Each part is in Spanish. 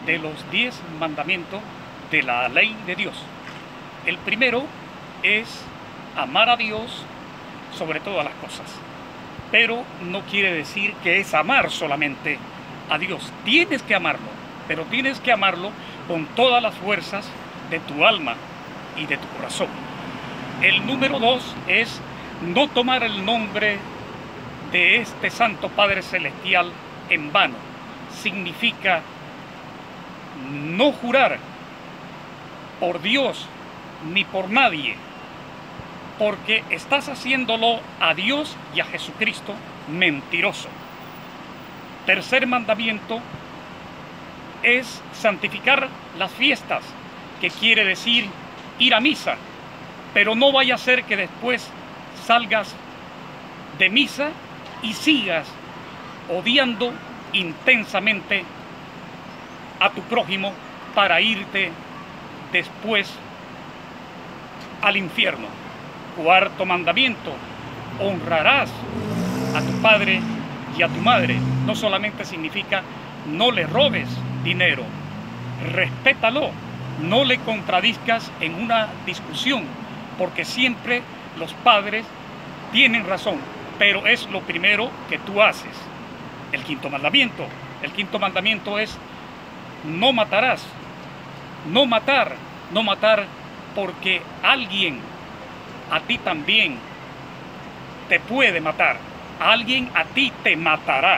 de los 10 mandamientos de la ley de Dios. El primero es amar a Dios sobre todas las cosas. Pero no quiere decir que es amar solamente a Dios. Tienes que amarlo, pero tienes que amarlo con todas las fuerzas de tu alma y de tu corazón. El número 2 es no tomar el nombre de este Santo Padre Celestial en vano. Significa no jurar por Dios ni por nadie, porque estás haciéndolo a Dios y a Jesucristo mentiroso. Tercer mandamiento es santificar las fiestas, que quiere decir ir a misa, pero no vaya a ser que después salgas de misa y sigas odiando intensamente a tu prójimo para irte después al infierno. Cuarto mandamiento: honrarás a tu padre y a tu madre. No solamente significa no le robes dinero, respétalo, no le contradizcas en una discusión, porque siempre los padres tienen razón, pero es lo primero que tú haces. El quinto mandamiento es no matarás. No matar, no matar, porque alguien a ti también te puede matar. Alguien a ti te matará.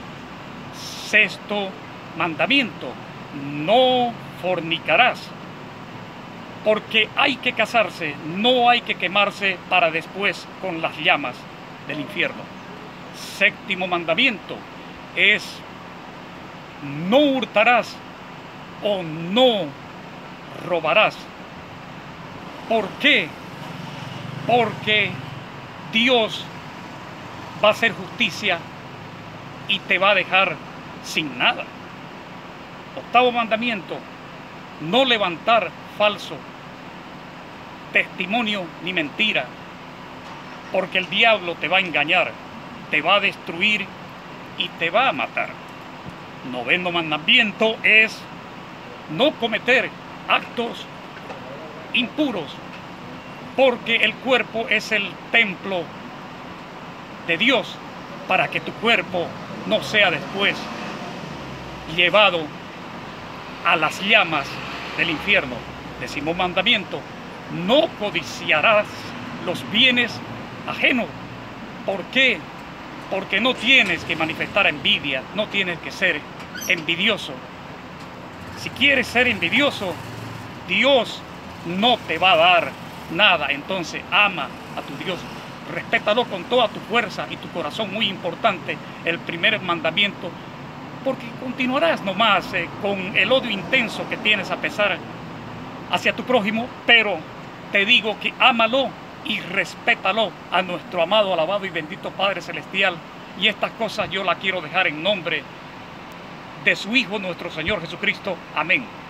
Sexto mandamiento: no fornicarás, porque hay que casarse, no hay que quemarse para después con las llamas del infierno. Séptimo mandamiento es no hurtarás o no robarás. ¿Por qué? Porque Dios va a hacer justicia y te va a dejar sin nada. Octavo mandamiento: no levantar falso testimonio ni mentira, porque el diablo te va a engañar, te va a destruir y te va a matar. Noveno mandamiento es no cometer actos impuros, porque el cuerpo es el templo de Dios, para que tu cuerpo no sea después llevado a las llamas del infierno. Décimo mandamiento: no codiciarás los bienes ajenos. ¿Por qué? Porque no tienes que manifestar envidia, no tienes que ser envidioso. Si quieres ser envidioso, Dios no te va a dar nada. Entonces ama a tu Dios, respétalo con toda tu fuerza y tu corazón. Muy importante el primer mandamiento, porque continuarás nomás con el odio intenso que tienes a pesar hacia tu prójimo, pero te digo que ámalo y respétalo a nuestro amado, alabado y bendito Padre Celestial. Y estas cosas yo las quiero dejar en nombre de su Hijo, nuestro Señor Jesucristo. Amén.